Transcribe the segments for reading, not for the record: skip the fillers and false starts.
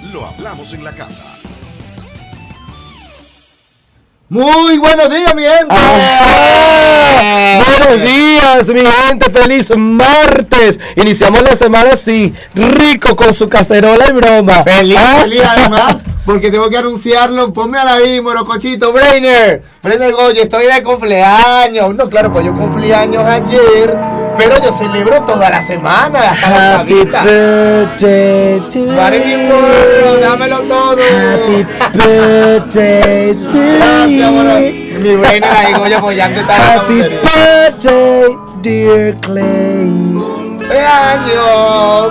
Lo hablamos en la casa. Muy buenos días, mi gente. Buenos días, mi gente. Feliz martes. Iniciamos la semana así, rico con su cacerola y broma. Feliz además, porque tengo que anunciarlo. Ponme a la vida, morocochito. Brainer Goyo, estoy de cumpleaños. No, claro, pues yo cumplí años ayer, pero yo celebro toda la semana, hasta la Happy birthday to you. Marilyn Monroe, dámelo todo. Happy birthday to you. Mi Brainer ahí, Goyo, apoyando. Happy birthday, dear Clay. ¡Años!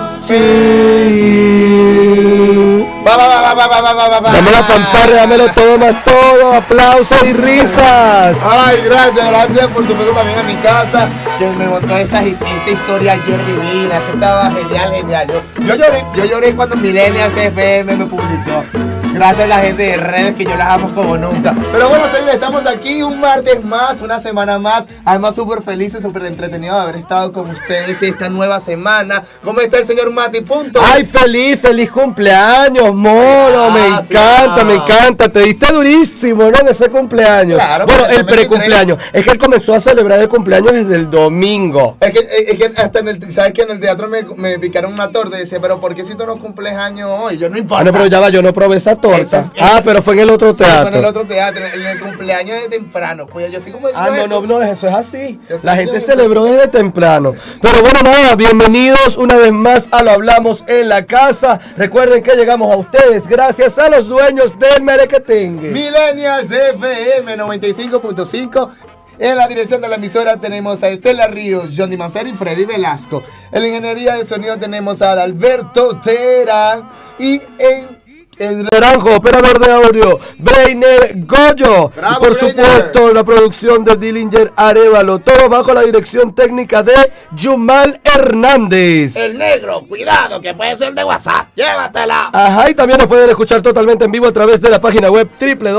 Sí. Dame la fanfarria, dámelo todo más todo, aplausos y risas. Ay, gracias por supuesto también a mi casa, que me montó esa historia ayer divina, eso estaba genial. Yo lloré cuando Millennials FM me publicó. Gracias a la gente de redes, que yo las amo como nunca. Pero bueno, señores, estamos aquí un martes más, una semana más. Además, súper felices, súper entretenidos de haber estado con ustedes esta nueva semana. ¿Cómo está el señor Mati? Punto. Ay, feliz cumpleaños, moro. Me encanta. Te diste durísimo, ¿no? En ese cumpleaños. Claro, bueno, el precumpleaños. Es que él comenzó a celebrar el cumpleaños desde el domingo. Es que hasta ¿sabes que en el teatro me picaron una torta y decía, pero ¿por qué si tú no cumples años hoy? Yo no importa. Bueno, pero ya va, yo no probé esa torta. Pero fue en el otro teatro. Fue en el otro teatro, en el cumpleaños de temprano. Pues yo así como no, eso es así. La gente celebró desde temprano. Pero bueno, nada, bienvenidos una vez más a Lo Hablamos en la Casa. Recuerden que llegamos a ustedes gracias a los dueños del Merequetengue. Millennials FM 95.5. En la dirección de la emisora tenemos a Estela Ríos, Johnny Mancera y Freddy Velasco. En la ingeniería de sonido tenemos a Adalberto Terán. Y en el Naranjo, operador de audio, Brainer Goyo. Bravo, y por Brainer. supuesto, la producción de Dillinger Arevalo. Todo bajo la dirección técnica de Yumal Hernández. el negro, cuidado, que puede ser de WhatsApp. Llévatela. Ajá, y también nos pueden escuchar totalmente en vivo a través de la página web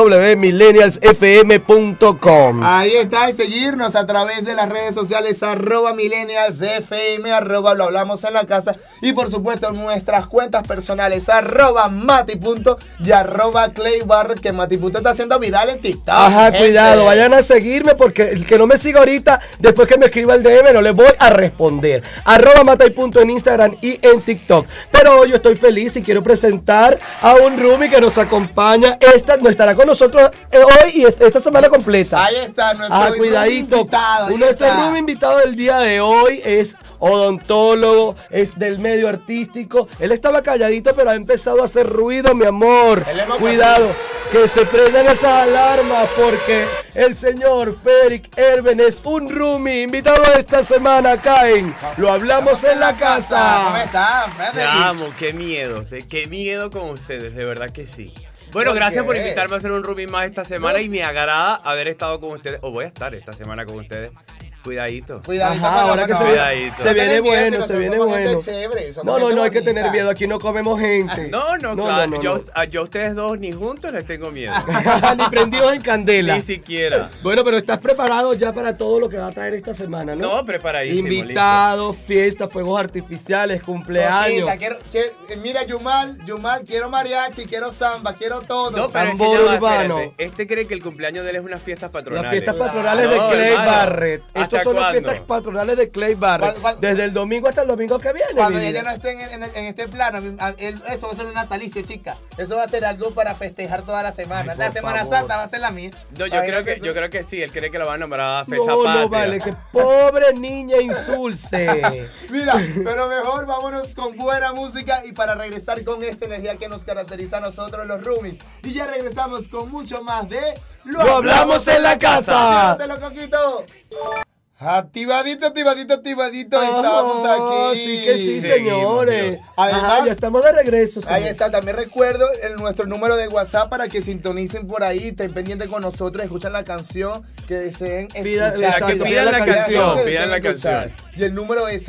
www.millennialsfm.com. Ahí está, y seguirnos a través de las redes sociales @millennialsfm, @lo hablamos en la casa, y por supuesto nuestras cuentas personales @mati.y @claybarret, que Mati Punto está haciendo viral en TikTok. Ajá, gente. cuidado, vayan a seguirme, porque el que no me siga ahorita, después que me escriba el DM, no le voy a responder. @matay.punto en Instagram y en TikTok. Pero hoy yo estoy feliz y quiero presentar a un roomie que nos acompaña. No estará con nosotros hoy y esta semana completa. Ahí está nuestro cuidadito. invitado. Ahí Nuestro está. roomie invitado del día de hoy es odontólogo, es del medio artístico. Él estaba calladito, pero ha empezado a hacer ruido, mi amor. Cuidado, que se prendan esas alarmas, porque el señor Federic Erben es un roomie invitado esta semana acá en Lo Hablamos en la Casa. ¿Cómo están, Te Frederic? amo, qué miedo con ustedes, de verdad que sí. Bueno, gracias por invitarme a hacer un roomie más esta semana, y me agrada haber estado con ustedes, o voy a estar esta semana con ustedes. Cuidadito. Cuidadito. Ajá, ahora que se viene bueno, se viene bueno. No, hay que tener miedo, aquí no comemos gente. No, claro, yo a ustedes dos ni juntos les tengo miedo. Ni prendidos en candela. Ni siquiera. Bueno, pero estás preparado ya para todo lo que va a traer esta semana, ¿no? No, preparadísimo. Invitados, fiestas, fuegos artificiales, cumpleaños. Mira, Yumal, quiero mariachi, quiero samba, quiero todo. No, pero tambor es que urbano. Este cree que el cumpleaños de él es unas fiestas patronales. Las fiestas patronales No, de Clay hermano. Barret. Estas son las ¿Cuándo? fiestas patronales de Clay Barret. Desde el domingo hasta el domingo que viene. Cuando mi ella vida. no esté en este plano, eso va a ser un natalicio, chica. Eso va a ser algo para festejar toda la semana. La Semana Santa va a ser la misma. No, yo creo que sí, él cree que lo van a nombrar a fecha No, patria. vale, que pobre niña insulse. Mira, pero mejor vámonos con buena música, y para regresar con esta energía que nos caracteriza a nosotros los roomies. Y ya regresamos con mucho más de Lo Hablamos en la Casa. Llévatelo, Coquito. Activadito, estamos aquí. Sí que sí, Seguimos, señores. Dios. Además, ya estamos de regreso. Ahí señor. está, también recuerdo nuestro número de WhatsApp para que sintonicen por ahí, estén pendientes con nosotros, escuchan la canción que deseen Pidan escuchar. la Pidan la canción, canción. deseen escuchar. y el número es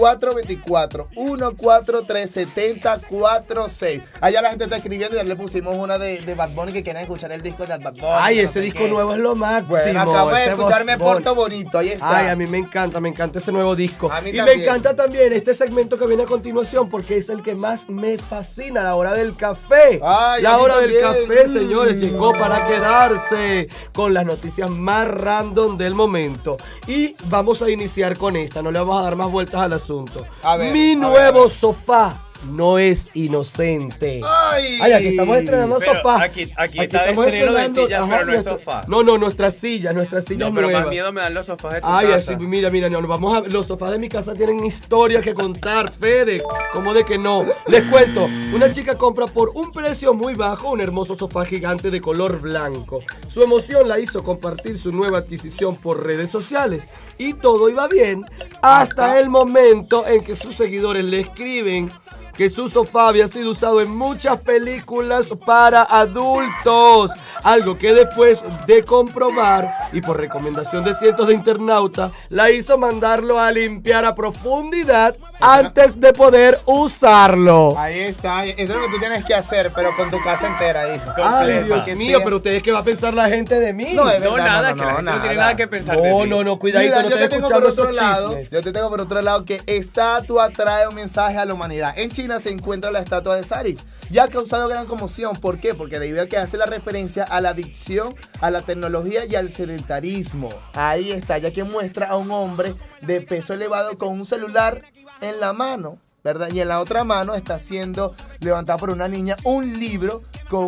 0424-1437046. Allá la gente está escribiendo y ya le pusimos una de Bad Bunny que quieren escuchar el disco de Bad Bunny. Ay, ese disco nuevo es lo máximo. Bueno, acabo de ese escuchar Me Bad Bunny. Porto Bonito, ahí está. Ay, a mí me encanta ese nuevo disco. A mí y también. me encanta también este segmento que viene a continuación porque es el que más me fascina, la hora del café. Ay, la a mí hora del también. café, señores, llegó para quedarse con las noticias más random del momento. Y vamos a iniciar con esta, no le vamos a dar más vueltas al asunto. A ver, Mi a nuevo ver. sofá no es inocente. Ay, Aquí estamos estrenando Pero sofá. aquí está de estreno de silla, pero no es sofá. No, nuestras sillas No, pero nuevas. más miedo me dan los sofás de tu Ay, casa. así, mira, los sofás de mi casa tienen historias que contar, Fede. ¿Cómo de que no? Les cuento, una chica compra por un precio muy bajo un hermoso sofá gigante de color blanco. Su emoción la hizo compartir su nueva adquisición por redes sociales. Y todo iba bien hasta el momento en que sus seguidores le escriben que su sofá había sido usado en muchas películas para adultos. Algo que después de comprobar y por recomendación de cientos de internautas, la hizo mandarlo a limpiar a profundidad antes de poder usarlo. Ahí está, eso es lo que tú tienes que hacer, pero con tu casa entera, hijo. Ay, Completa. Dios Que mío, sí. pero ustedes, ¿qué va a pensar la gente de mí? No, es No, verdad, nada, no, que la gente no tiene nada. nada que pensar de ti. No, cuidadito, Mira, no yo te estén tengo por escuchando otro estos lado, chismes. yo te tengo por otro lado que estatua trae un mensaje a la humanidad. En China se encuentra la estatua de Zarif, ya ha causado gran conmoción. ¿Por qué? Porque debido a que hace la referencia a la adicción, a la tecnología y al sedentarismo. Ahí está, ya que muestra a un hombre de peso elevado con un celular en la mano, ¿verdad? Y en la otra mano está siendo levantado por una niña un libro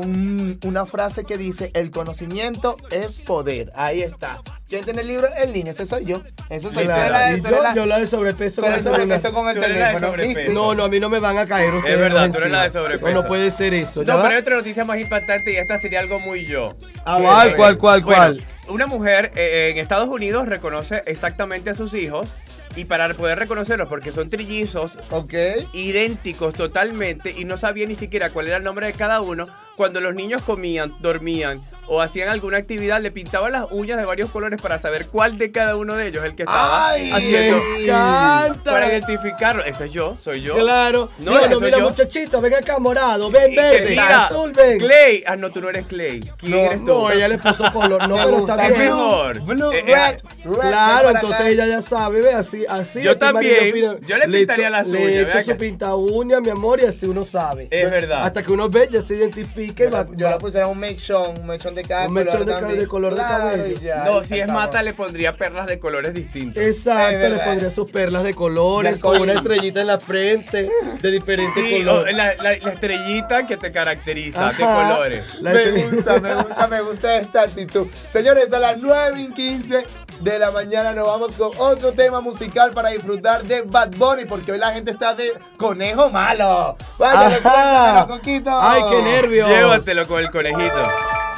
con una frase que dice: el conocimiento es poder. Ahí está. ¿Quién tiene el libro? El niño, ese soy yo. Eso soy Claro, y yo la de sobrepeso. Tú eres con el celular. sobrepeso con el Tú eres la de teléfono, sobrepeso. ¿viste? No, a mí no me van a caer ustedes. Es verdad, dos tú eres la de encima. sobrepeso. No puede ser eso. ¿ya No, va? pero hay otra noticia más impactante y esta sería algo muy yo. A ver, a ver. ¿Cuál? Bueno, una mujer en Estados Unidos reconoce exactamente a sus hijos y para poder reconocerlos porque son trillizos Ok. idénticos totalmente y no sabía ni siquiera cuál era el nombre de cada uno. Cuando los niños comían, dormían o hacían alguna actividad, le pintaban las uñas de varios colores para saber cuál de cada uno de ellos es el que estaba ¡Ay! haciendo. Me encanta. Para identificarlo. Ese es yo, soy yo. Claro. No, No, ese soy mira, yo. muchachito, ven acá, morado, ven Y que verde, diga, azul, ven. Clay. Ah, no, tú no eres Clay. ¿Quién eres tú? No, ella le puso color. No, Me pero gusta está es bien. mejor. Blue, Eh, red, red. Claro, ven para entonces acá. ella ya sabe, ve, así. Yo aquí también, Marina opina. yo le pintaría las uñas, Le ve echo acá. su pinta uña, mi amor, y así uno sabe. Es verdad. Hasta que uno ve, ya se identifica y va. Yo le pusiera un mechón de cada Un color mechón de también. color de Claro, cabello. y ya, No, ahí si es estamos. mata le pondría perlas de colores distintos. Exacto, Es le verdad. pondría sus perlas de colores, Ya, con una coño. estrellita en la frente, de diferente Sí, color. la estrellita que te caracteriza de Ajá. colores. La Me estrellita- me gusta esta actitud. Señores, a las 9:15 de la mañana nos vamos con otro tema musical para disfrutar de Bad Bunny, porque hoy la gente está de conejo malo. Vaya, Ajá. Coquito. Ay, qué nervios. Llévatelo con el conejito.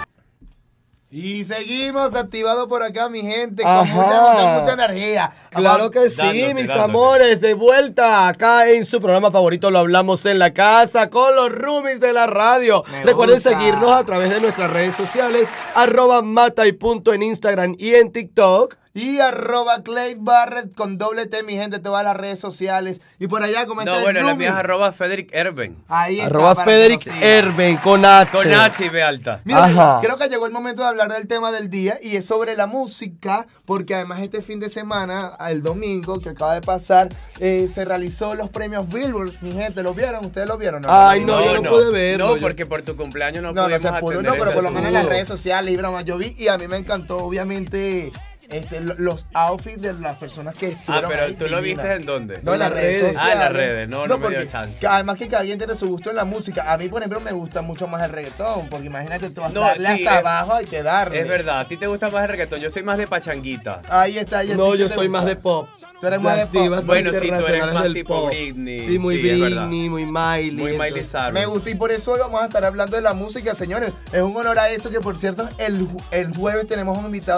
Y seguimos activados por acá, mi gente, Ajá. con mucha energía. Claro que sí, Dándote, mis dándote. amores, de vuelta acá en su programa favorito, Lo Hablamos en la Casa, con los roomies de la radio. Me Recuerden gusta. seguirnos a través de nuestras redes sociales, @matay.punto en Instagram y en TikTok. Y @Clay Barrett con doble T, mi gente, todas las redes sociales. Y por allá comenta No, el bueno, la roomie. mía es @Federic Erben. Ahí está, Arroba para que Federic nos sigan. Erben con H. Con H y B alta. Mira, Ajá. creo que llegó el momento de hablar del tema del día y es sobre la música, porque además este fin de semana, el domingo que acaba de pasar, se realizó los premios Billboard. Mi gente, ¿lo vieron? ¿Ustedes lo vieron? Ay, no, yo no pude verlo, No, yo- porque por tu cumpleaños no No, no pudimos se pudo, atender no, pero ese por lo menos en las asunto. redes sociales y broma, yo vi y a mí me encantó, obviamente, los outfits de las personas que Ah, estuvieron pero ahí tú lo divinas. viste en dónde? No, en las redes sociales. Ah, en las redes, no me porque dio chance. además que cada quien tiene su gusto en la música. A mí, por ejemplo, me gusta mucho más el reggaetón, porque imagínate tú No, darle sí, hasta es- abajo, hay que darle. Es verdad, a ti te gusta más el reggaetón, yo soy más de pachanguita. Ahí está. ¿y a No, ti yo qué te soy gusta? más de pop. Tú eres más de Las pop. divas Bueno, sí, tú eres internacionales más del tipo pop. Britney. Sí, muy Sí, es verdad. Britney, muy Miley. Muy Miley entonces- Cyrus. Me gusta y por eso hoy vamos a estar hablando de la música, señores. Es un honor a eso que, por cierto, el jueves tenemos un invitado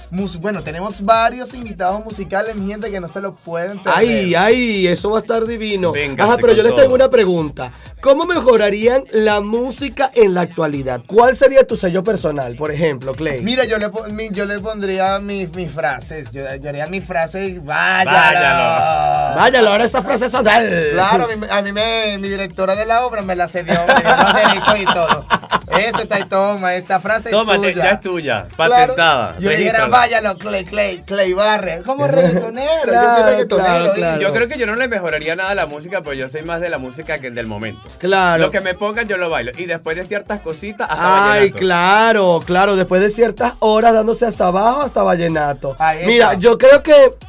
Bueno, tenemos varios invitados musicales, mi gente, que no se lo pueden perder. Ay, eso va a estar divino. Véngase Pero yo les con tengo todo. una pregunta. ¿Cómo mejorarían la música en la actualidad? ¿Cuál sería tu sello personal, por ejemplo, Clay? Mira, yo le pondría mis frases. Yo haría mis frases. Váyalo. Váyalo, ahora esa frase son del. Claro, mi directora de la obra me la cedió, me dio los derechos y todo. Eso está y toma, esta frase Tómate, es tuya. ya es tuya, Claro, patentada. yo le dijera, regístrala. váyalo, Clay Barre. Como reggaetonero, yo soy reggaetonero. claro. Yo creo que yo no le mejoraría nada a la música, pero yo soy más de la música que del momento. Claro. Lo que me pongan yo lo bailo. Y después de ciertas cositas, hasta Ay, vallenato. claro, después de ciertas horas dándose hasta abajo, hasta vallenato. Ahí está. Mira, yo creo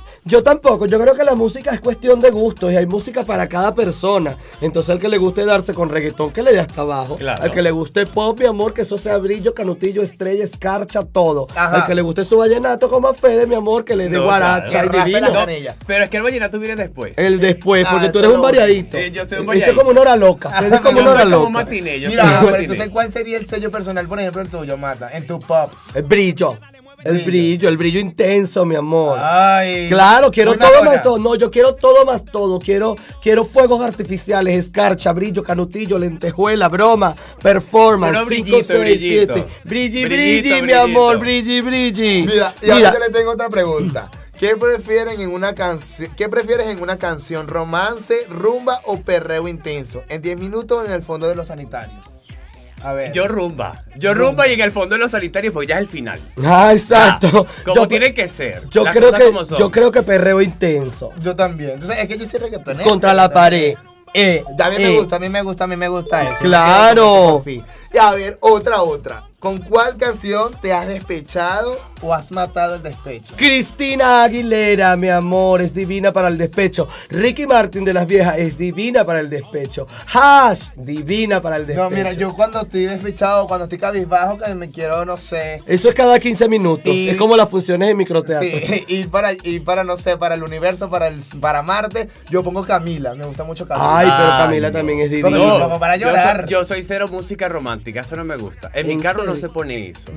que la música es cuestión de gustos y hay música para cada persona. Entonces al que le guste darse con reggaetón, que le dé hasta abajo. Claro. Al que le guste pop, mi amor, que eso sea brillo, canutillo, estrella, escarcha, todo. Ajá. Al que le guste su vallenato como a Fede, mi amor, que le dé No, guaracha claro. y Que raspe divino. la canilla. Pero es que el vallenato viene después. El después, porque Ah, tú eso eres es un lo variadito. Sí, yo soy un Viste variadito. como una hora loca. Fede es como Yo una hora soy como un loca. matiné, yo Mira, soy un pero matiné. entonces, ¿cuál sería el sello personal, por ejemplo, el tuyo, Mata? En tu pop. El brillo. El brillo intenso, mi amor. Ay. Claro, quiero Una todo hora. más todo. No, yo quiero todo más todo. Quiero fuegos artificiales, escarcha, brillo, canutillo, lentejuela, broma, performance. Puro 5, brillito, 6, brillito. 7. Brilli, Brillito, mi amor, brillito. brilli. Mira, y ahora yo le tengo otra pregunta. ¿Qué prefieres en una canción? ¿Romance, rumba o perreo intenso? En 10 minutos en el fondo de los sanitarios. A ver. Yo rumba y en el fondo de los sanitarios, porque ya es el final. Ah, exacto. Como tiene que ser. Yo Las creo cosas como son. yo creo que perreo intenso. Yo también. Entonces, es que yo soy reggaetonero. Contra la pared. A mí me gusta eso. Claro. Por fin. Y a ver, otra. ¿Con cuál canción te has despechado o has matado el despecho? Cristina Aguilera, mi amor, es divina para el despecho. Ricky Martin de las viejas es divina para el despecho. Hash, divina para el despecho. No, mira, yo cuando estoy despechado, cuando estoy cabizbajo, que me quiero, no sé. Eso es cada 15 minutos. Y- es como las funciones de microteatro. Sí, y para, no sé, para el universo, para Marte, yo pongo Camila. Me gusta mucho Camila. Ay, pero Ay, Camila no. también es Pero divina. como para yo llorar. yo soy cero música romántica, eso no me gusta. En mi ¿En carro no serio? se pone eso.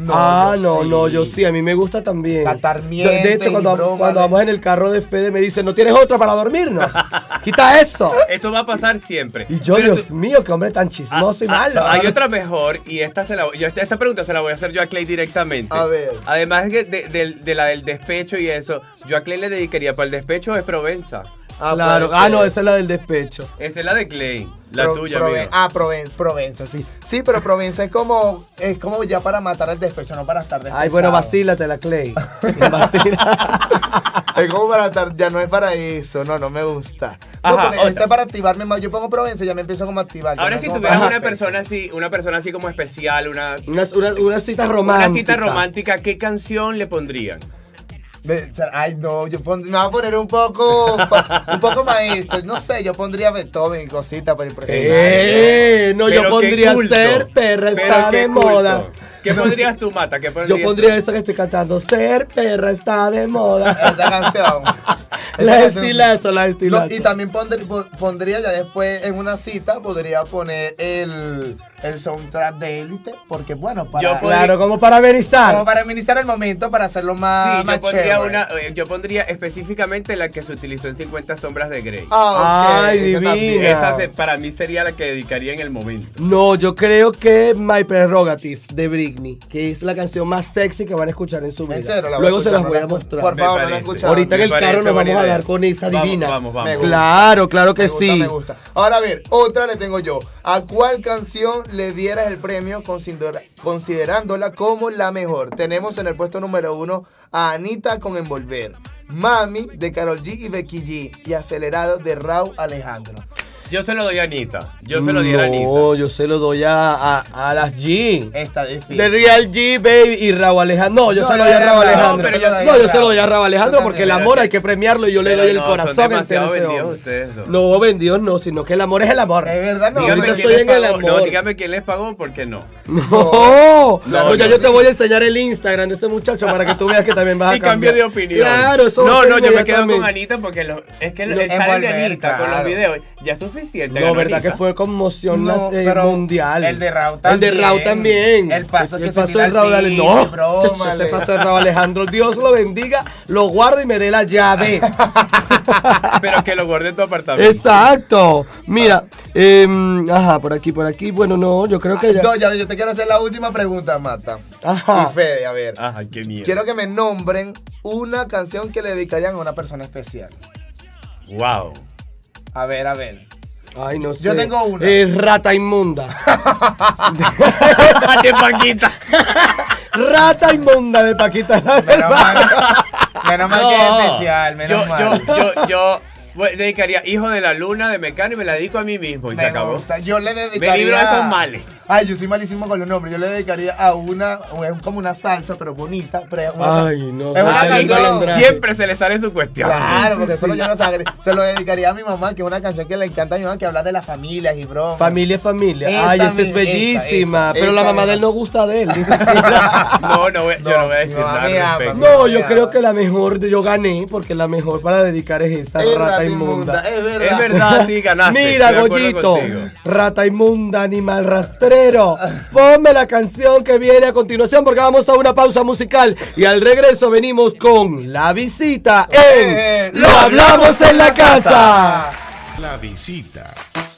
Yo sí, a mí me gusta también. Cantar De mientes hecho, y cuando bromas. vamos en el carro de Fede me dice, ¿no tienes otra para dormirnos? Quita esto. Eso va a pasar siempre. Y yo, Pero Dios mío, qué hombre tan chismoso y malo. Hay otra mejor y esta pregunta se la voy a hacer yo a Clay directamente. A ver. Además de la del despecho y eso, yo a Clay le dedicaría para el despecho es Provenza. Claro. puede ser. No, esa es la del despecho. Esa es la de Clay, la tuya, Proven- amigo. Provenza, sí. Sí, pero Provenza es como ya para matar el despecho, no para estar despechado. Ay, bueno, vacílatela, Clay. Vacila. Es como para estar, ya no es para eso, no me gusta. No, Ajá, porque otra. este es para activarme más. Yo pongo Provenza y ya me empiezo como a activar. ya Ahora no si como tuvieras para una despecho. persona así como especial, una Una cita romántica. cita romántica, ¿qué canción le pondrían? Ay, no, me va a poner un poco maestro. No sé, yo pondría Beethoven y cositas para impresionar. No, Pero yo pondría qué culto. Ser perra Pero está qué de culto. moda. ¿Qué pondrías tú, Mata? ¿Qué Yo pondrías pondría tú? eso que estoy cantando. Ser perra está de moda. Esa canción. La estilazo. Y también pondría ya después en una cita, podría poner el soundtrack de Élite, porque bueno, Yo Claro, como para amenizar. como para amenizar el momento, para hacerlo más, Sí, más chévere. yo pondría específicamente la que se utilizó en 50 sombras de Grey. Ah, ok, Ay, esa divina. también. Esa para mí sería la que dedicaría en el momento. No, yo creo que My Prerogative de Britney, que es la canción más sexy que van a escuchar en su vida. En serio, la voy Luego a se las escuchar, voy a no la- mostrar. Por Me favor, no la he parece. escuchado. Ahorita en Me el carro parece nos vamos buena a idea. dar con esa Vamos, divina. Vamos. Me gusta. Claro que Me gusta, sí. me gusta. Ahora a ver, otra le tengo yo. ¿A cuál canción le dieras el premio considerándola como la mejor? Tenemos en el puesto número 1 a Anita con Envolver, Mami de Karol G y Becky G y Acelerado de Raúl Alejandro. Yo se lo doy a Anita. Yo se lo di a Anita. No, yo se lo doy a las G. Esta difícil. De Real G, baby, y Raúl Alejandro. No, yo se lo doy a Raúl Alejandro. pero yo- No, yo se lo doy a Raúl Alejandro Yo porque el también, amor hay que premiarlo y yo le Pero doy el no, corazón son entero demasiado a ese vendidos hombre. ustedes dos. No, vendidos no, sino que el amor es el amor. Es verdad, no. Dígame ahorita quién estoy les en el pagó. amor. No, dígame quién les pagó, porque no. No, Claro ya que yo te sí. voy a enseñar el Instagram de ese muchacho para que tú veas que también vas a Y cambiar. cambio de opinión. Claro, eso va a No, ser no, yo me quedo con inmediatamente. Anita porque es que Lo el sale de envolver, Anita con los claro. videos ya es suficiente. suficiente. No, ganó verdad Anita. que fue conmoción No, pero mundial. el de Raúl El de Raúl también. El paso que se de tira al Raúl, piso, no. broma, Chacho, ese paso de Raúl Alejandro, Dios lo bendiga, lo guarde y me dé la llave. Pero que lo guarde en tu apartamento. Exacto. Mira, ajá, por aquí. Bueno, no, yo creo que ya. No, ya, yo te quiero hacer la última pregunta, Marta. Ajá. Y Fede, a ver. Ajá, qué miedo. Quiero que me nombren una canción que le dedicarían a una persona especial. Wow. A ver, a ver. Ay, no sé. Yo tengo una. Rata inmunda. ¡Qué Paquita! Rata inmunda de Paquita. Menos mal que es especial, menos mal. Yo dedicaría Hijo de la Luna de Mecano y me la dedico a mí mismo y se Me acabó. gusta. Yo le dedicaría... Me libro de esos males. Ay, yo soy malísimo con los nombres. Yo le dedicaría a una, es como una salsa, pero bonita. Pero es una, Ay, no. es una Ay, canción. Siempre se le sale su cuestión. Claro, porque eso yo no sé. Se lo dedicaría a mi mamá, que es una canción que le encanta a mi mamá, que habla de las familias y bromas. Familia. Esa Ay, esa es misma, bellísima. esa, pero la mamá de él no gusta de él. Dice que- No, yo no voy a decir no, nada mi al ama, respecto. No, yo creo que la mejor, yo gané, porque la mejor para dedicar es esa Es rata rata inmunda. Es verdad. Es verdad, sí, ganaste. Mira, estoy de acuerdo Goyito, contigo. rata inmunda, animal rastrero. Ponme la canción que viene a continuación porque vamos a una pausa musical y al regreso venimos con La Visita en Lo Hablamos en la Casa. La visita.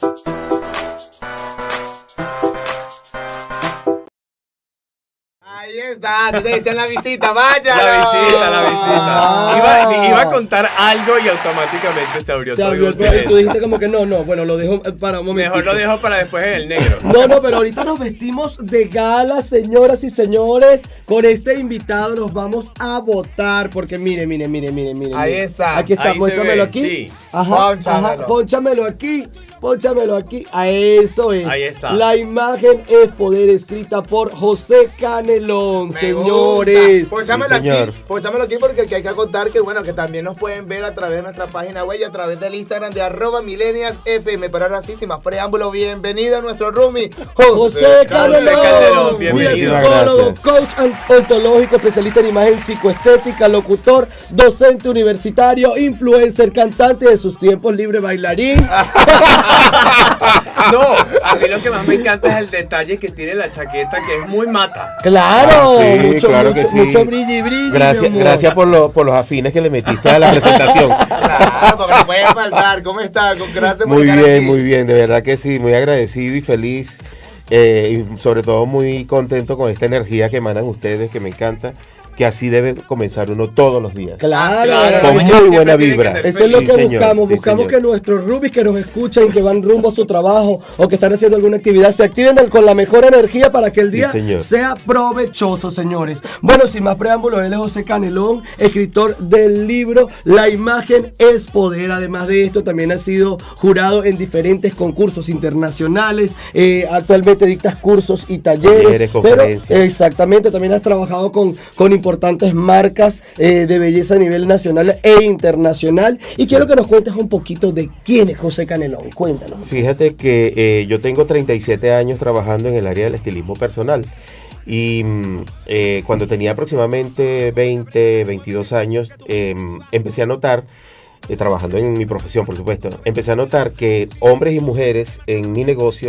Ahí está, te decían la visita, vaya. La visita. Iba a contar algo y automáticamente se abrió Se todo. abrió y el un programa y tú silencio. dijiste como que no, bueno, lo dejo para un momento. Mejor lo dejo para después en el negro. No, pero ahorita nos vestimos de gala, señoras y señores. Con este invitado nos vamos a votar. Porque mire. Ahí está. Aquí está, Ahí se pónchamelo ve, aquí. sí. Ajá, pónchamelo aquí. Pónchamelo aquí. A eso es. Ahí está. La imagen es poder, escrita por José Canelón, Me señores. gusta. Sí, señor. Pónchamelo aquí porque aquí hay que contar que bueno, que también nos pueden ver a través de nuestra página web y a través del Instagram de @millennialsfm. Pero ahora sí, sin más preámbulo, bienvenido a nuestro roomie, José Canelón, Canelón, mira, bienvenido. psicólogo, coach ontológico, especialista en imagen psicoestética, locutor, docente universitario, influencer, cantante de sus tiempos libres, bailarín. No, a mí lo que más me encanta es el detalle que tiene la chaqueta, que es muy mata. Claro, Sí, claro que sí. mucho brilli. mi Gracias, amor. gracias por los afines que le metiste a la presentación. Claro, porque no puede faltar. ¿Cómo está? Gracias por Muy estar bien, aquí. muy bien, de verdad que sí, muy agradecido y feliz. Y sobre todo muy contento con esta energía que emanan ustedes, que me encanta, que así debe comenzar uno todos los días. Claro, Con Uno muy siempre buena tiene que vibra. ser eso es lo feliz. que Sí, señor, buscamos. sí, Buscamos señor. que nuestros rubis que nos escuchan, que van rumbo a su trabajo o que están haciendo alguna actividad, se activen con la mejor energía para que el Sí, día señor. sea provechoso, señores. Bueno, sin más preámbulos, él es José Canelón, escritor del libro La imagen es poder. Además de esto, también ha sido jurado en diferentes concursos internacionales. Actualmente dictas cursos y talleres. Talleres, conferencias. Exactamente, también has trabajado con importantes marcas de belleza a nivel nacional e internacional. Y quiero que nos cuentes un poquito de quién es José Canelón. Cuéntanos. Fíjate que yo tengo 37 años trabajando en el área del estilismo personal. Y cuando tenía aproximadamente 22 años, empecé a notar, trabajando en mi profesión, por supuesto, empecé a notar que hombres y mujeres en mi negocio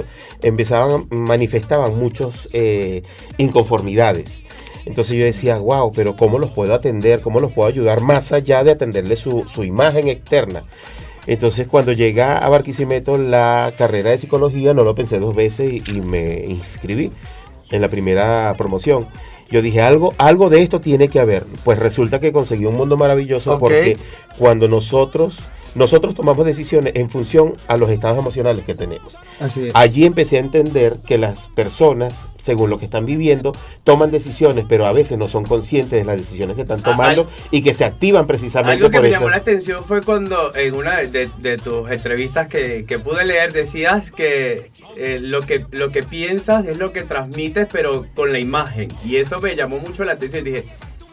manifestaban muchos inconformidades. Entonces yo decía, wow, pero ¿cómo los puedo atender? ¿Cómo los puedo ayudar más allá de atenderle su imagen externa? Entonces cuando llega a Barquisimeto la carrera de psicología, no lo pensé dos veces y me inscribí en la primera promoción. Yo dije, algo de esto tiene que haber. Pues resulta que conseguí un mundo maravilloso. Ok. Porque cuando nosotros tomamos decisiones en función a los estados emocionales que tenemos. Así es. Allí empecé a entender que las personas, según lo que están viviendo, toman decisiones, pero a veces no son conscientes de las decisiones que están tomando y que se activan precisamente Algo que por me eso. llamó la atención fue cuando en una de tus entrevistas que pude leer decías que lo que piensas es lo que transmites, pero con la imagen. Y eso me llamó mucho la atención y dije,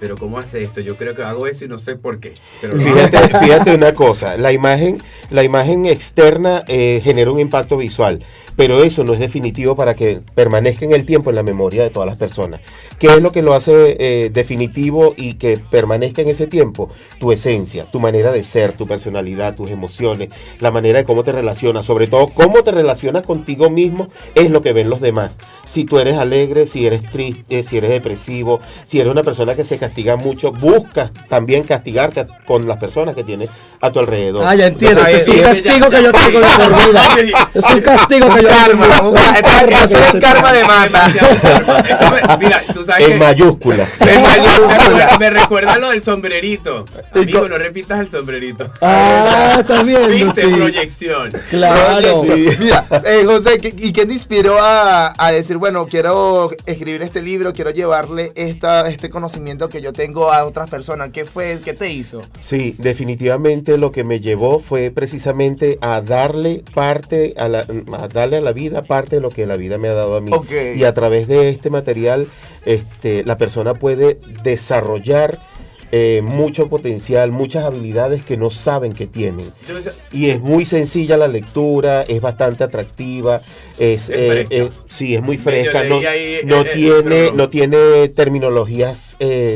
pero ¿cómo hace esto? Yo creo que hago eso y no sé por qué. Pero Fíjate una cosa, la imagen externa genera un impacto visual, pero eso no es definitivo para que permanezca en el tiempo en la memoria de todas las personas. ¿Qué es lo que lo hace definitivo y que permanezca en ese tiempo? Tu esencia, tu manera de ser, tu personalidad, tus emociones, la manera de cómo te relacionas, sobre todo cómo te relacionas contigo mismo es lo que ven los demás. Si tú eres alegre, si eres triste, si eres depresivo, si eres una persona que se castiga mucho, buscas también castigarte con las personas que tienes a tu alrededor. Ah, ya entiendo. Entonces, Es un castigo que yo tengo de por vida. Es un castigo que yo tengo. Eso es el karma de mata. Mira, tú sabes en mayúscula. me recuerda lo del sombrerito. Amigo, no repitas el sombrerito. Ah, está bien. ¿Viste? Sí. Proyección. Claro. Sí. Mira, José, ¿y qué te inspiró a decir, bueno, quiero escribir este libro, quiero llevarle este conocimiento que yo tengo a otras personas? ¿Qué te hizo? Sí, definitivamente lo que me llevó fue precisamente a darle a darle a la vida parte de lo que la vida me ha dado a mí. Okay. Y a través de este material, la persona puede desarrollar mucho potencial, muchas habilidades que no saben que tienen. Y es muy sencilla la lectura, es bastante atractiva, sí, es muy fresca, no tiene terminologías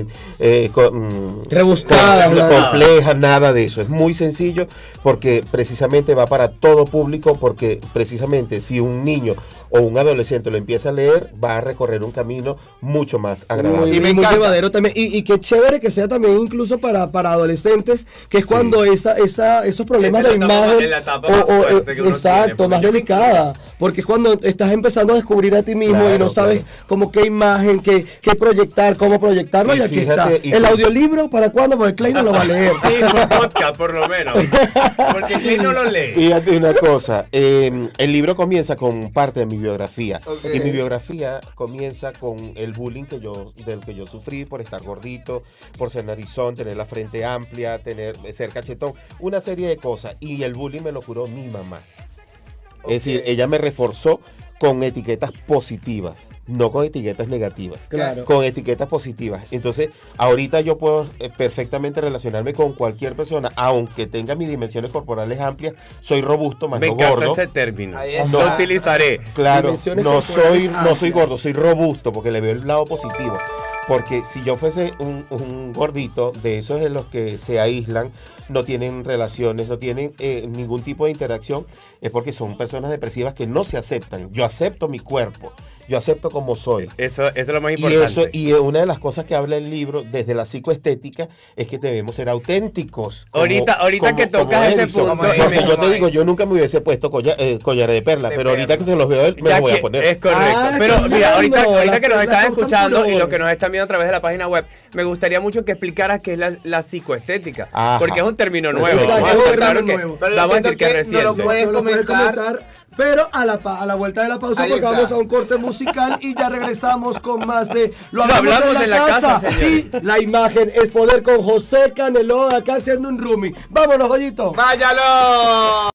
rebuscadas, complejas, nada de eso. Es muy sencillo porque precisamente va para todo público, porque precisamente si un niño o un adolescente lo empieza a leer, va a recorrer un camino mucho más agradable. Y muy llevadero también. Y qué chévere que sea también incluso para adolescentes, que es cuando esos problemas de imagen exacto, más delicada, porque es cuando estás empezando a descubrir a ti mismo y no sabes como qué imagen, qué proyectar, cómo proyectarlo, y aquí está. El audiolibro, ¿para cuándo? Porque Clay no lo va a leer. Sí, por podcast por lo menos, porque Clay no lo lee. Fíjate una cosa, el libro comienza con parte de mi biografía. Okay. Y mi biografía comienza con el bullying del que yo sufrí por estar gordito, por ser narizón, tener la frente amplia, ser cachetón, una serie de cosas. Y el bullying me lo curó mi mamá. Es decir, ella me reforzó con etiquetas positivas, no con etiquetas negativas, Claro. con etiquetas positivas. Entonces, ahorita yo puedo perfectamente relacionarme con cualquier persona, aunque tenga mis dimensiones corporales amplias, soy robusto, más Me no encanta gordo. ese término. No. Lo utilizaré. Claro, Dimensiones no soy corporales gordo, soy robusto, porque le veo el lado positivo. Porque si yo fuese un gordito, de esos en los que se aíslan, no tienen relaciones, no tienen ningún tipo de interacción, es porque son personas depresivas que no se aceptan. Yo acepto mi cuerpo, yo acepto como soy. Eso es lo más importante. Y una de las cosas que habla el libro desde la psicoestética es que debemos ser auténticos. Ahorita que tocas ese punto, Porque yo te digo, yo nunca me hubiese puesto collares de perlas, pero ahorita que se los veo a él, me los voy a poner. Es correcto. Pero claro, mira, ahorita que nos están causan escuchando furor. y los que nos están viendo a través de la página web, me gustaría mucho que explicaras qué es la psicoestética. Ajá. Porque es un término nuevo. Exacto, Vamos a es un claro término que nuevo. Pero yo vamos a decir siento que es que no lo reciente. puedes No lo puedes comentar. Pero a la vuelta de la pausa, Ahí porque está. vamos a un corte musical y ya regresamos con más de Lo hablamos de la casa. señores. Y la imagen es poder con José Canelón acá haciendo un roomie. Vámonos, Goyito. ¡Váyalo!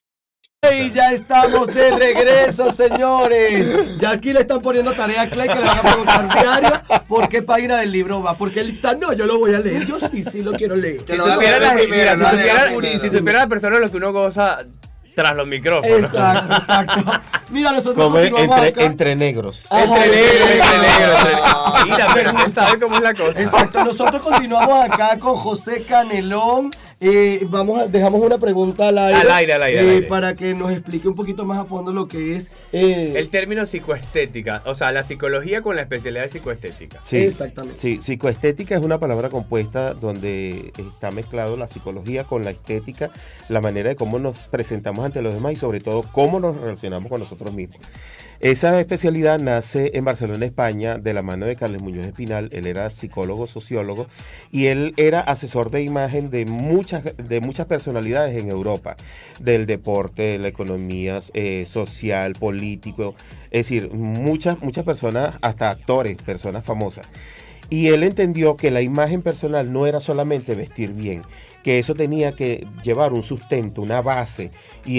Y ya estamos de regreso, señores. Ya aquí le están poniendo tarea a Clay que le van a preguntar diario por qué página del libro va. Porque él está, no, yo lo voy a leer. Yo sí lo quiero leer. Que Si lo haga supiera la- primero, mira, lo haga primero. si supiera la persona lo que uno goza tras los micrófonos. Exacto. Mira, nosotros Como continuamos acá. entre negros. Ajá. Entre negros. Mira, pero usted sabe cómo es la cosa. Exacto, nosotros continuamos acá con José Canelón. Dejamos una pregunta al aire, para que nos explique un poquito más a fondo lo que es El término psicoestética, o sea, la psicología con la especialidad de psicoestética. Sí, Exactamente. Sí, psicoestética es una palabra compuesta donde está mezclado la psicología con la estética, la manera de cómo nos presentamos ante los demás y sobre todo cómo nos relacionamos con nosotros mismos. Esa especialidad nace en Barcelona, España, de la mano de Carles Muñoz Espinal. Él era psicólogo, sociólogo, y él era asesor de imagen de muchas personalidades en Europa, del deporte, de la economía social, político, es decir, muchas personas, hasta actores, personas famosas. Y él entendió que la imagen personal no era solamente vestir bien, que eso tenía que llevar un sustento, una base,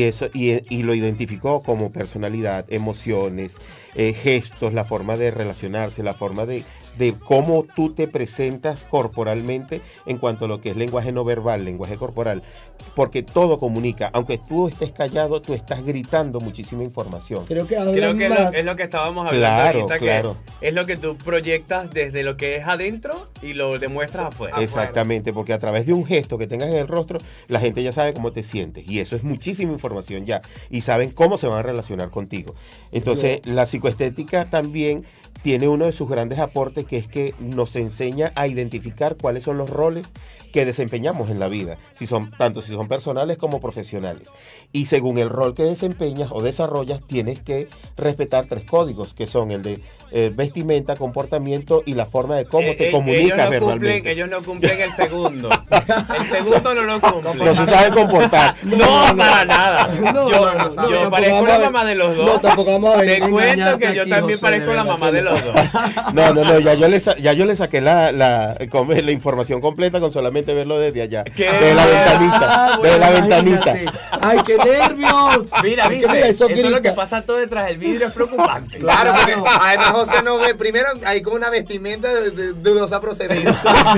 y lo identificó como personalidad, emociones, gestos, la forma de relacionarse, la forma de cómo tú te presentas corporalmente en cuanto a lo que es lenguaje no verbal, lenguaje corporal, porque todo comunica. Aunque tú estés callado, tú estás gritando muchísima información. Creo que es lo que estábamos hablando ahorita, claro. que es lo que tú proyectas desde lo que es adentro y lo demuestras afuera. Exactamente, porque a través de un gesto que tengas en el rostro, la gente ya sabe cómo te sientes, y eso es muchísima información ya, y saben cómo se van a relacionar contigo. Entonces, la psicoestética también tiene uno de sus grandes aportes, que es que nos enseña a identificar cuáles son los roles que desempeñamos en la vida, tanto si son personales como profesionales. Y según el rol que desempeñas o desarrollas, tienes que respetar 3 códigos, que son el de vestimenta, comportamiento y la forma de cómo te comunicas verbalmente. Ellos no cumplen el segundo. El segundo no lo cumplen. No se sabe comportar. No, para nada. Yo parezco la mamá de los dos. No, tampoco vamos a Te venir a cuento engañarte que yo aquí, también José, parezco de la verdad mamá que de no. los dos. No, ya yo le saqué la información completa con solamente verlo desde allá. ¿Qué? De la ventanita. Bueno, De la imagínate. ventanita. ¡Ay, qué nervios! Mira, Es que ¿viste? eso Eso es lo que grita. pasa todo detrás del vidrio, es preocupante. Claro, porque además José no ve, primero hay como una vestimenta de dudosa procedencia.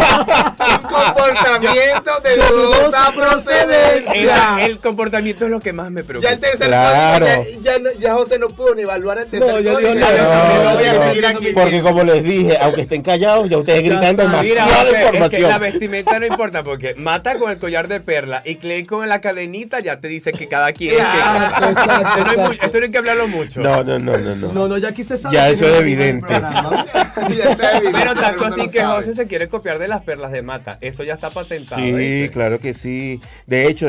Un comportamiento de dudosa procedencia. El comportamiento es lo que más me preocupa. Ya el tercer Claro. código, ya José no pudo ni evaluar el tercer No, ya código. dijo, No voy a No, seguir aquí. porque como les dije, aunque estén callados, ya ustedes gritan está. demasiada José, es que la información. vestimenta no importa, porque Mata con el collar de perla y Clay con la cadenita ya te dice que cada quien. Exacto, Eso no hay que hablarlo mucho. No. No, ya aquí se sabe. Ya que eso no es hay ningún evidente. programa. Ya se evidente, Pero todo tanto el mundo así lo que sabe. José se quiere copiar de las perlas de Mata. Eso ya está patentado. Sí, ¿viste? claro que sí. De hecho,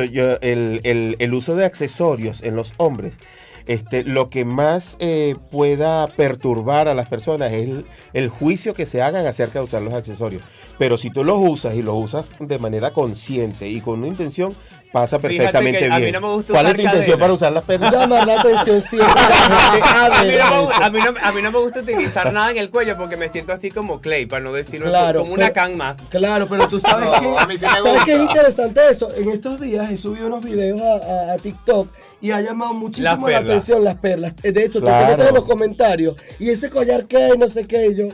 el uso de accesorios en los hombres, lo que más pueda perturbar a las personas es el juicio que se hagan acerca de usar los accesorios. Pero si tú los usas y los usas de manera consciente y con una intención, pasa Fíjate perfectamente que a mí bien. no me gusta ¿Cuál es usar tu intención cadena. para usar las perlas? Llamar la atención siempre. A mí, no me, eso. a mí no me gusta utilizar nada en el cuello porque me siento así como Clay, para no decirlo, Claro, como una pero- can más. Claro, pero tú sabes No, que a mí sí me ¿sabes gusta. qué es interesante eso? En estos días he subido unos videos a TikTok y ha llamado muchísimo Las la perlas. atención las perlas. De hecho, Claro. te metes en los comentarios y ese collar que no sé qué, y yo.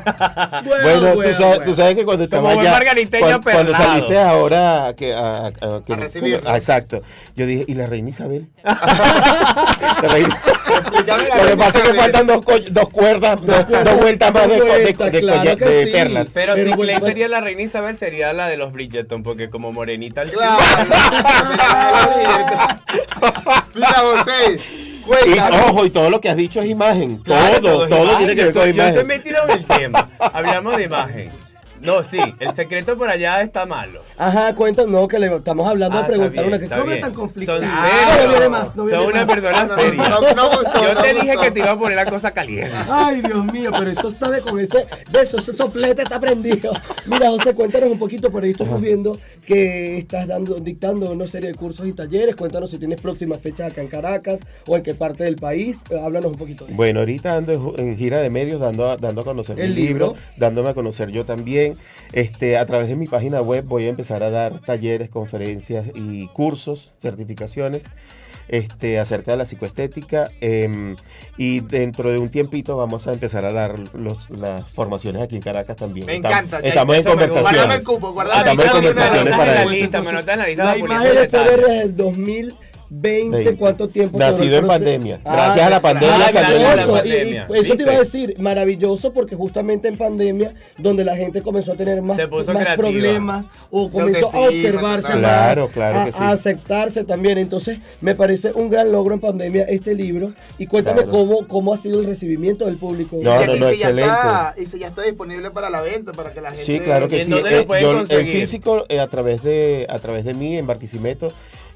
Bueno, tú sabes que cuando estaba Como buen allá, margariteño cuando perlado. saliste ahora a recibirlo. exacto. Yo dije, ¿y la reina Isabel? La reina- Explícame la Lo que reina pasa es que Isabel. faltan dos cuerdas, dos vueltas más de Claro que sí. perlas. Pero si Pero Clay bueno, sería la reina Isabel, sería la de los Bridgerton, porque como morenita al Claro. Mira, José, Y cuéntame. ojo, y todo lo que has dicho es imagen. Claro, todo es tiene que ver imagen. con Yo estoy imagen. metido en el tema. Hablamos de imagen. No, sí, el secreto por allá está malo. Ajá, cuéntanos, no, que le estamos hablando de Ah, preguntar está bien, una que está ¿cómo es bien. tan conflictiva? Son No serios. viene más, no viene Son una más. persona No, seria. no gustó, Yo no te gustó. dije que te iba a poner la cosa caliente. Ay, Dios mío, pero esto está con ese beso, ese soplete está prendido. Mira, José, cuéntanos un poquito, por ahí estamos viendo que estás dictando una serie de cursos y talleres. Cuéntanos si tienes próximas fechas acá en Caracas o en qué parte del país. Háblanos un poquito de eso. Bueno, ahorita ando en gira de medios dando a conocer El mi libro, libro. dándome a conocer yo también. A través de mi página web voy a empezar a dar talleres, conferencias y cursos, certificaciones acerca de la psicoestética. Y dentro de un tiempito vamos a empezar a dar las formaciones aquí en Caracas también. Me encanta, ya, Estamos en eso me gusta. conversaciones. Guárdame el cupo, guárdame el Estamos en cupo. conversaciones para la eso. lista, me anotas en la lista. La para poner imagen esos de poder detalles. desde el 2020, ¿cuánto tiempo? Nacido duró el en proceso? pandemia. Gracias a la pandemia claro, salió el gracias a la libro. pandemia. Y eso te iba a ¿Viste? decir, maravilloso, porque justamente en pandemia, donde la gente comenzó a tener más Se puso más creativa. problemas o comenzó a autoestima, observarse total. más, Claro, claro que sí. a aceptarse también. Entonces, me parece un gran logro en pandemia este libro. Y cuéntame Claro. cómo ha sido el recibimiento del público. No, Y si ya excelente. y si ya está disponible para la venta, para que la gente... Sí, claro que ¿En sí. dónde lo pueden El conseguir? físico, a través de mí, en Barquisimeto,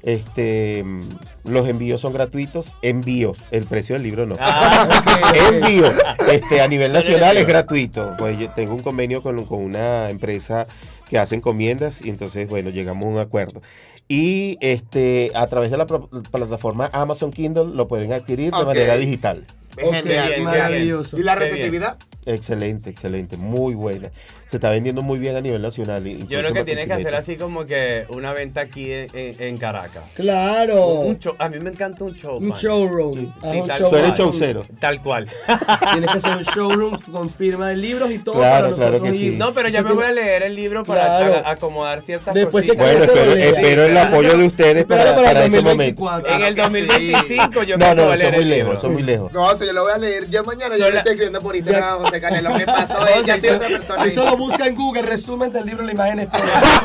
los envíos son gratuitos. Envíos, el precio del libro no. Ah, Envío, a nivel nacional envío. es gratuito. Pues yo tengo un convenio con una empresa que hace encomiendas y entonces, bueno, llegamos a un acuerdo. Y a través de la plataforma Amazon Kindle lo pueden adquirir de Ok. manera digital. Es genial, Ok, genial. maravilloso. ¿Y la Qué bien. receptividad? Excelente, excelente, muy buena. Se está vendiendo muy bien a nivel nacional. Yo creo que tienes que hacer así como que una venta aquí en Caracas. Claro. A mí me encanta un show. Un showroom. Sí, Un Tú eres showcero. Tal cual. Tienes que hacer un showroom con firma de libros y todo Claro, para claro nosotros que ir. sí. No, pero ya me voy a leer el libro para Claro. acomodar ciertas Después que cositas. Bueno, se lo lea. espero el apoyo de ustedes Espéralo para el ese momento. 2024. En el 2025 yo No, creo que voy no, a leer son muy el lejos, libro. son muy lejos. No, yo lo voy a leer ya mañana. Yo Sola- le estoy escribiendo por Instagram a José Canelo. Me pasó ella, ha sido otra persona. Eso lo busca en Google, resumen del libro La imagen es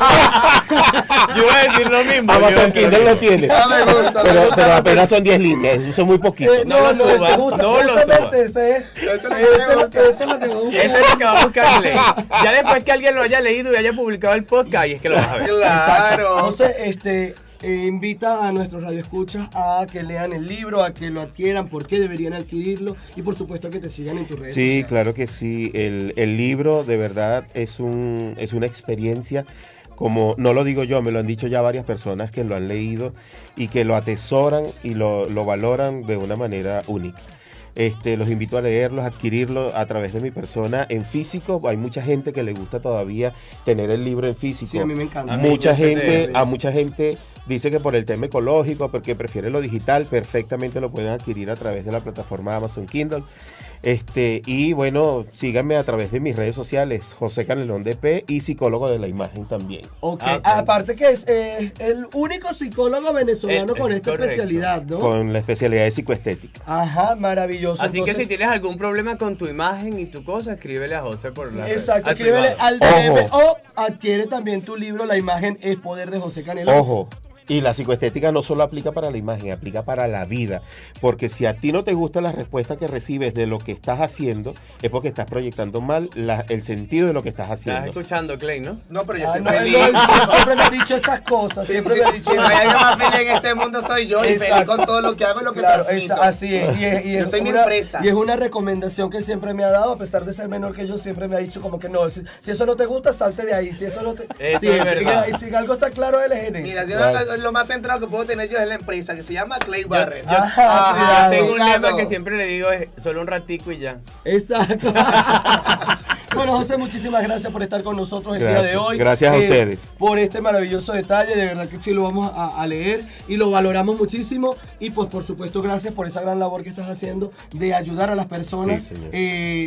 Yo voy a decir lo mismo. Amazon Kindle lo tiene. Ah, me gusta, me Pero gusta. apenas son 10 líneas, eso es muy poquito. No, lo ese subas, gusta, no lo justamente subas. ese es. Eso es lo que Ese me es lo gusta. que ese es lo que va a buscar. Eso es lo que va a buscar Clay. Ya después que alguien lo haya leído y haya publicado el podcast, y es que lo vas a ver. Claro. Entonces, invita a nuestros radioescuchas a que lean el libro, a que lo adquieran, por qué deberían adquirirlo y por supuesto que te sigan en tus redes Sí, sociales. claro que sí. El libro de verdad es una experiencia, como no lo digo yo, me lo han dicho ya varias personas que lo han leído y que lo atesoran y lo valoran de una manera única. Los invito a leerlos, a adquirirlo a través de mi persona en físico. Hay mucha gente que le gusta todavía tener el libro en físico. Sí, a mí me encanta. A mí Mucha me gusta gente, leer. a mucha gente dice que por el tema ecológico, porque prefiere lo digital, perfectamente lo pueden adquirir a través de la plataforma Amazon Kindle. Y bueno, síganme a través de mis redes sociales, José Canelón DP y psicólogo de la imagen también. Ok. Ah, ok. Aparte que es el único psicólogo venezolano con Es esta correcto. especialidad, ¿no? Con la especialidad de psicoestética. Ajá, maravilloso. Así que Entonces, si tienes algún problema con tu imagen y tu cosa, escríbele a José por la exacto, al escríbele privado. al DM Ojo. o adquiere también tu libro La imagen es poder de José Canelo. Ojo, y la psicoestética no solo aplica para la imagen, aplica para la vida. Porque si a ti no te gusta la respuesta que recibes de lo que estás haciendo, es porque estás proyectando mal el sentido de lo que estás Estás haciendo. escuchando, Clay, ¿no? No, pero yo Ah, estoy no, feliz. él siempre me ha dicho estas cosas, siempre me ha dicho. Si no hay alguien más feliz en este mundo soy yo y feliz Exacto. con todo lo que hago y lo que Claro, transmito. así es. Yo soy mi empresa. Y es una recomendación que siempre me ha dado, a pesar de ser menor que yo, siempre me ha dicho como que no, si eso no te gusta, salte de ahí. Si eso no te... Eso Sí, es verdad. Y si algo está claro, él es en eso. Mira, yo Claro. lo más central que puedo tener yo es la empresa que se llama Clay Barrett. Ajá, Tengo un cuidado. lema que siempre le digo, es solo un ratico y ya. Exacto. Bueno, José, muchísimas gracias por estar con nosotros el día de hoy. Gracias a ustedes. Por este maravilloso detalle, de verdad que sí lo vamos a leer y lo valoramos muchísimo. Y pues por supuesto gracias por esa gran labor que estás haciendo de ayudar a las personas Sí, señor.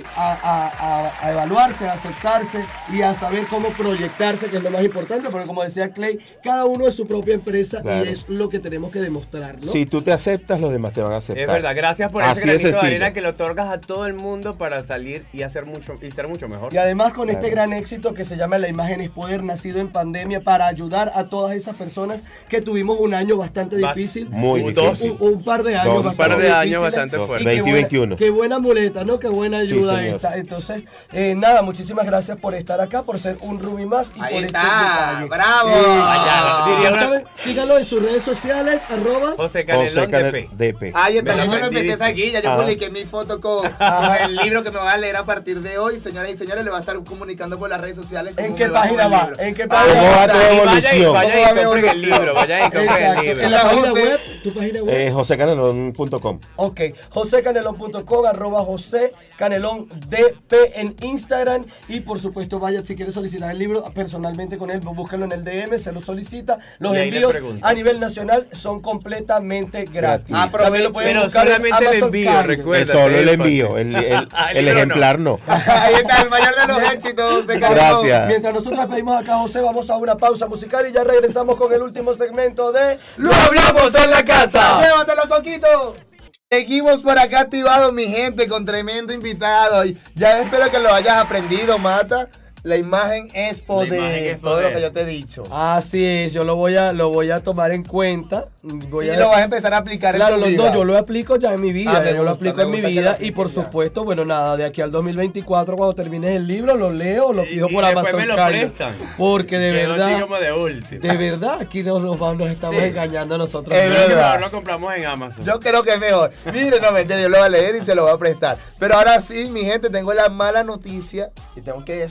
a evaluarse, a aceptarse y a saber cómo proyectarse, que es lo más importante, porque como decía Clay, cada uno es su propia empresa Claro. y es lo que tenemos que demostrar, ¿no? Si tú te aceptas, los demás te van a aceptar. Es verdad, gracias por Así ese de granito de sencillo. arena que le otorgas a todo el mundo para salir y hacer mucho y ser mucho mejor. Y además con este Claro. gran éxito que se llama La imagen es poder, nacido en pandemia para ayudar a todas esas personas que tuvimos un año bastante difícil. Muy Un- difícil. Un par de años Dos. bastante Un par de años difíciles. bastante Y fuertes. qué 20 y buena- 21. Qué buena muleta, ¿no? Qué buena ayuda señor. esta. Entonces, nada, muchísimas gracias por estar acá, por ser un Ruby más y Ahí por está, este detalle. bravo. Allá, diría Ya una- saben, síganlo en sus redes sociales, @ José José Canelón Canel DP. DP. Ay, yo Me la también me aprendí. empecé aquí, ya yo Ajá. publiqué mi foto con el libro que me van a leer a partir de hoy. Señoras y señores, le va a estar comunicando por las redes sociales. ¿En cómo qué me va con página el va? libro. ¿En qué Ah, página ¿Cómo va va? tu Y evolución? vayan y compren el libro, vayan y compren el Exacto. libro. En la página José. web, tu página web. josecanelón.com. Ok, josecanelón.com, @ José Canelón DP en Instagram. Y por supuesto, vaya, si quiere solicitar el libro personalmente con él, búscalo en el DM, se lo solicita. Los Y ahí le envíos pregunta. a nivel nacional son completamente gratis. Gratis. También lo pueden Pero buscar en solamente el Amazon envío, Kindle. recuerda. Solo el envío, el libro no. ejemplar no. Ahí está el mayor de los éxitos, José Canelón. Gracias. Mientras nosotros pedimos acá a José, vamos a una pausa musical y ya regresamos con el último segmento de ¡Lo hablamos en la casa! ¡Llévatelo, Coquito! Seguimos por acá activados, mi gente, con tremendo invitado. Y ya espero que lo hayas aprendido, Mata. La imagen es poder. imagen es Todo lo poder. que yo te he dicho. Así es, yo lo voy a tomar en cuenta. Voy Y a- lo vas a empezar a aplicar Claro, en tu no, vida. yo lo aplico ya en mi vida, Ah, me yo lo gusta, aplico me en mi gusta que vida lo y por apliques ya. supuesto, bueno, nada, de aquí al 2024 cuando termines el libro lo leo o lo pido Y por después Amazon me lo Kindle. prestan. Porque de Quedó así verdad, como de último. de verdad, aquí nos estamos engañando nosotros. Es Yo mismos. creo que verdad. mejor lo compramos en Amazon. Yo creo que es mejor. Mire, no mentira, yo lo voy a leer y se lo voy a prestar. Pero ahora sí, mi gente, tengo la mala noticia que tengo que decirle y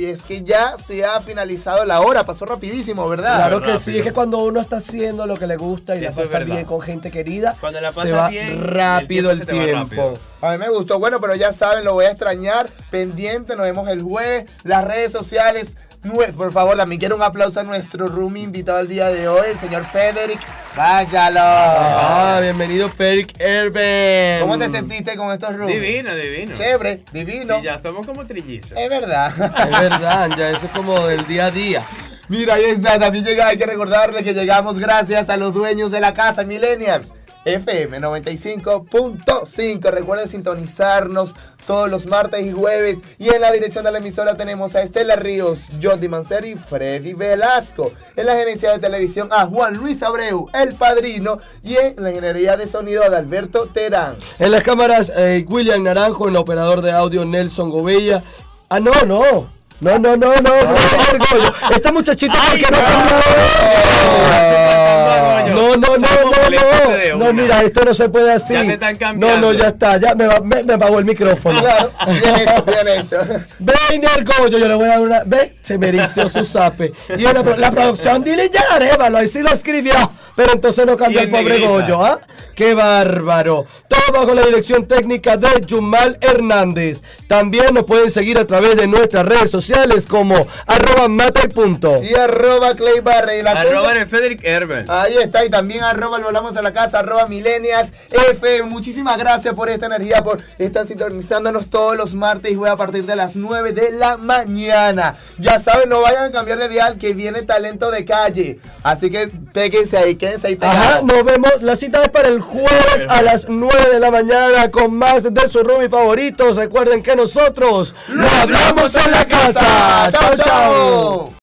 es que ya se ha finalizado la hora, pasó rapidísimo, ¿verdad? Claro que rápido. sí, es que cuando uno está haciendo lo que le gusta y la Eso es pasa verdad. bien con gente querida, Cuando la se pasas va bien, rápido el el tiempo se te va tiempo. rápido. A mí me gustó, bueno, pero ya saben, lo voy a extrañar, pendiente, nos vemos el jueves, las redes sociales. Por favor, también quiero un aplauso a nuestro roomie invitado el día de hoy, el señor Federic. Váyalo. Bienvenido Federic Erben. ¿Cómo te sentiste con estos roomies? Divino, divino. Chévere, divino. Sí, ya somos como trillizos. Es verdad. Es verdad, ya eso es como del día a día. Mira, ahí está, también hay que recordarle que llegamos gracias a los dueños de la casa, Millennials. FM 95.5. Recuerden sintonizarnos todos los martes y jueves. Y en la dirección de la emisora tenemos a Estela Ríos, Jordi Manceri y Freddy Velasco. En la gerencia de televisión a Juan Luis Abreu, el padrino. Y en la ingeniería de sonido a Alberto Terán. En las cámaras, William Naranjo, en el operador de audio, Nelson Gobella. Ah, no. Esta muchachita porque no, mira, esto no se puede así. Ya te están cambiando. No, ya está, ya me apagó el micrófono. Claro, bien hecho. Brainer Goyo, yo le voy a dar una. ¿Ves? Se me erició su zape. Y la producción, dile ya, Arevalo, ahí sí lo escribió. Pero entonces no cambió el Y en pobre negrita. Goyo, ¿ah? ¡Qué bárbaro! Todo bajo la dirección técnica de Yumal Hernández. También nos pueden seguir a través de nuestras redes sociales como @mata_y_punto. Y @Clay Barre. Y la Arroba tuya. el Federic Erben. Ahí está, y también @el Volamos a la Casa, @Millennials FM. Muchísimas gracias por esta energía, por estar sintonizándonos todos los martes y jueves a partir de las 9 de la mañana. Ya saben, no vayan a cambiar de dial, que viene talento de calle. Así que péguense ahí, quédense ahí pegados. Ajá, nos vemos. La cita es para el jueves a las 9 de la mañana con más de sus Ruby favoritos. Recuerden que nosotros lo hablamos en la casa. Chao, chao.